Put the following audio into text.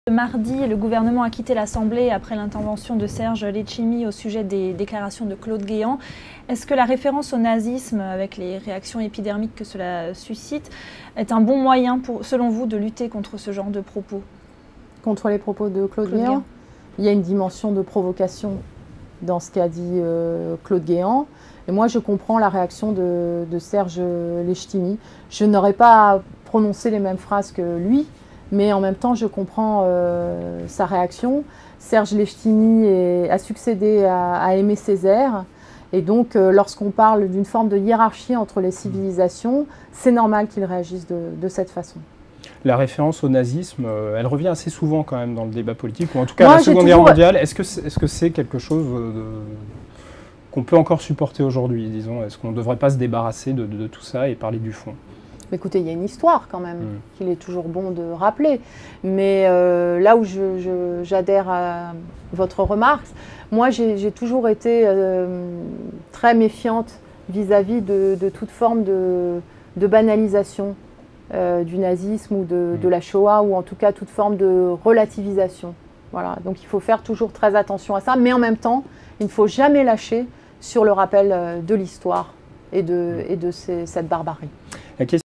Mardi, le gouvernement a quitté l'Assemblée après l'intervention de Serge Letchimy au sujet des déclarations de Claude Guéant. Est-ce que la référence au nazisme, avec les réactions épidermiques que cela suscite, est un bon moyen, selon vous, de lutter contre ce genre de propos? Contre les propos de Claude Guéant? Il y a une dimension de provocation dans ce qu'a dit Claude Guéant. Et moi, je comprends la réaction de Serge Letchimy. Je n'aurais pas prononcé les mêmes phrases que lui, mais en même temps, je comprends sa réaction. Serge Letchimy a succédé à Aimé Césaire. Et donc, lorsqu'on parle d'une forme de hiérarchie entre les civilisations, c'est normal qu'il réagisse de cette façon. La référence au nazisme, elle revient assez souvent quand même dans le débat politique, ou en tout cas à la Seconde Guerre mondiale. Est-ce que c'est quelque chose qu'on peut encore supporter aujourd'hui, disons? Est-ce qu'on ne devrait pas se débarrasser de tout ça et parler du fond? Écoutez, il y a une histoire quand même qu'il est toujours bon de rappeler. Mais là où j'adhère à votre remarque, moi j'ai toujours été très méfiante vis-à-vis de toute forme de banalisation du nazisme ou de la Shoah, ou en tout cas toute forme de relativisation. Voilà. Donc il faut faire toujours très attention à ça, mais en même temps, il ne faut jamais lâcher sur le rappel de l'histoire et de cette barbarie.